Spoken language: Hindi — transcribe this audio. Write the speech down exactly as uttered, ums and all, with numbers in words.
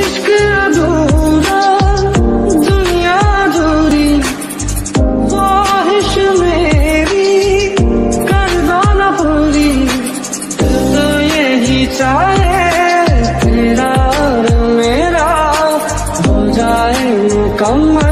इश्क अधूरा दुनिया अधूरी, ख्वाहिश मेरी कर दो न पूरी। तो यही चाहे तेरा और मेरा हो जाए मुकम्मल।